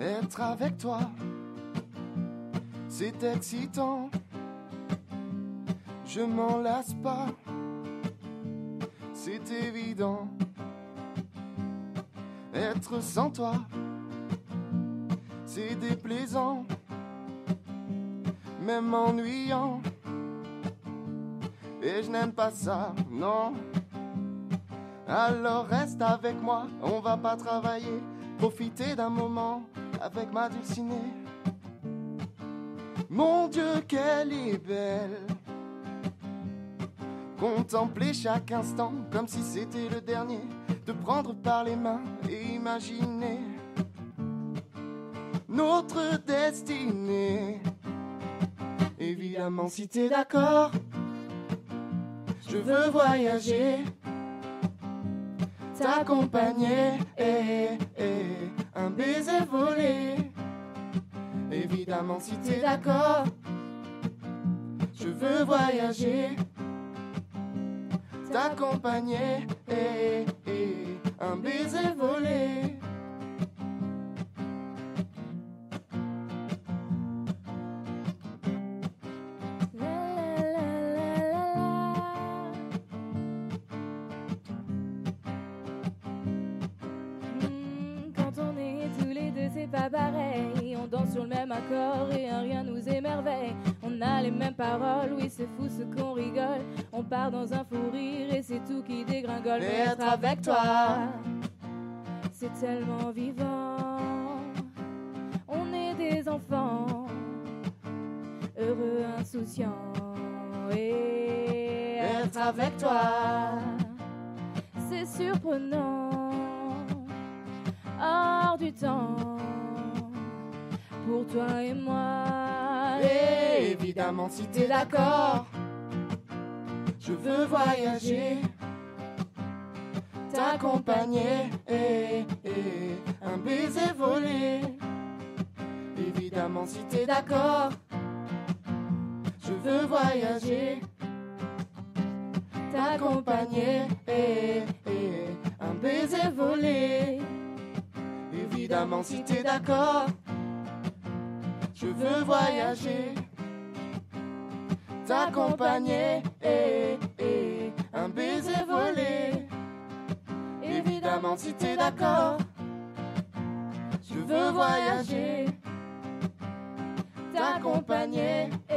Être avec toi, c'est excitant. Je m'en lasse pas, c'est évident. Être sans toi, c'est déplaisant, même ennuyant. Et je n'aime pas ça, non. Alors reste avec moi, on va pas travailler. Profiter d'un moment avec ma dulcinée. Mon Dieu, qu'elle est belle. Contempler chaque instant comme si c'était le dernier. Te prendre par les mains et imaginer notre destinée. Évidemment, si t'es d'accord, je veux voyager, t'accompagner, un baiser volé. Évidemment, si t'es d'accord, je veux voyager, t'accompagner, un baiser volé. C'est pas pareil, on danse sur le même accord et un rien nous émerveille. On a les mêmes paroles, oui c'est fou ce qu'on rigole. On part dans un fou rire et c'est tout qui dégringole. Mais être avec toi, c'est tellement vivant. On est des enfants, heureux, insouciants. Et être avec toi, c'est surprenant, hors du temps, pour toi et moi. et évidemment si t'es d'accord, je veux voyager, t'accompagner, un baiser volé. Évidemment si t'es d'accord, je veux voyager, t'accompagner, un baiser volé. Évidemment si t'es d'accord, je veux voyager, t'accompagner, un baiser volé. Évidemment si t'es d'accord, je veux voyager, t'accompagner,